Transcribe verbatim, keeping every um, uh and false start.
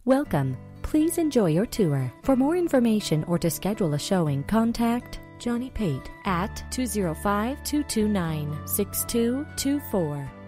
Welcome. Please enjoy your tour. For more information or to schedule a showing, contact Johnny Pate at two zero five, two two nine, six two two four.